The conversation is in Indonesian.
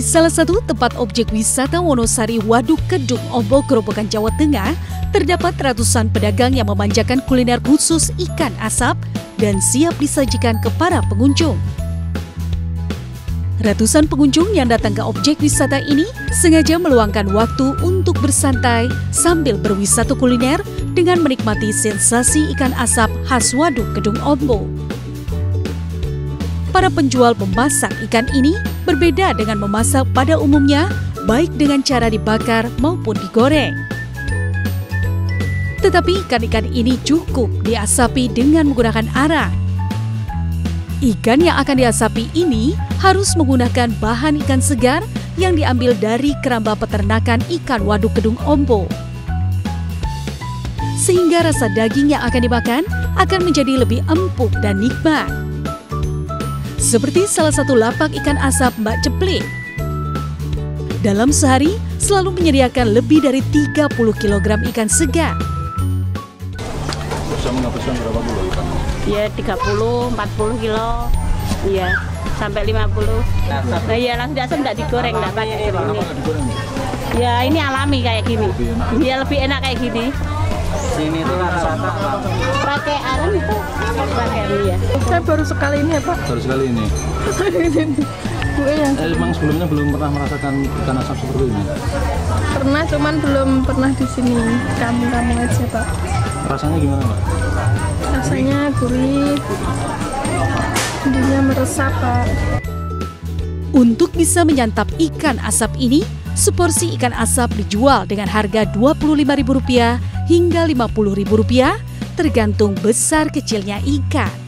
salah satu tempat objek wisata Wonosari Waduk Kedung Ombo, Grobogan, Jawa Tengah, terdapat ratusan pedagang yang memanjakan kuliner khusus ikan asap dan siap disajikan ke para pengunjung. Ratusan pengunjung yang datang ke objek wisata ini sengaja meluangkan waktu untuk bersantai sambil berwisata kuliner dengan menikmati sensasi ikan asap khas Waduk Kedung Ombo. Para penjual memasak ikan ini berbeda dengan memasak pada umumnya, baik dengan cara dibakar maupun digoreng. Tetapi ikan-ikan ini cukup diasapi dengan menggunakan arang. Ikan yang akan diasapi ini harus menggunakan bahan ikan segar yang diambil dari keramba peternakan ikan Waduk Kedung Ombo. Sehingga rasa daging yang akan dimakan akan menjadi lebih empuk dan nikmat. Seperti salah satu lapak ikan asap Mbak Ceplik. Dalam sehari selalu menyediakan lebih dari 30 kg ikan segar. Bisa menghabiskan berapa kilo ikan? Ya 30, 40 kilo. Iya, sampai 50. Nah ya langsung asam enggak digoreng, enggak pakai ini. Ya ini alami kayak gini. Dia lebih enak kayak gini. Sini tuh rata-rata pakai arang itu pakai ya. Saya baru sekali ini ya Pak. Baru sekali ini. Emang sebelumnya belum pernah merasakan ikan asap seperti ini? Pernah, cuman belum pernah di sini. Kamu aja Pak. Rasanya gimana Mbak? Rasanya gurih, bumbunya meresap Pak. Untuk bisa menyantap ikan asap ini, seporsi ikan asap dijual dengan harga Rp25.000 hingga Rp50.000 tergantung besar kecilnya ikan.